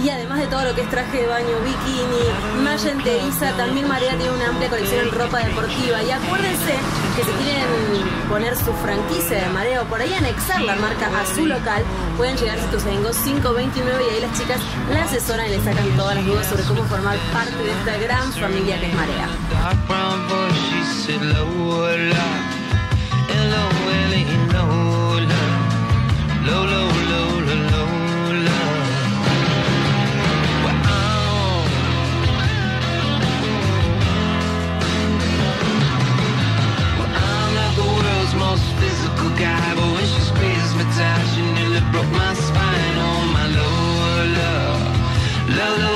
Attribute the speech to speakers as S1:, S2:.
S1: Y además de todo lo que es traje de baño, bikini, malla enteriza, también Marea tiene una amplia colección en ropa deportiva. Y acuérdense que si quieren poner su franquicia de Marea o por ahí anexar la marca a su local, pueden llegar a Ituzaingó 529 y ahí las chicas la asesoran y le sacan todas las dudas sobre cómo formar parte de esta gran familia que es Marea.
S2: Most physical guy, but when she squeezes me tight, she nearly broke my spine. Oh, my Lola, Lola.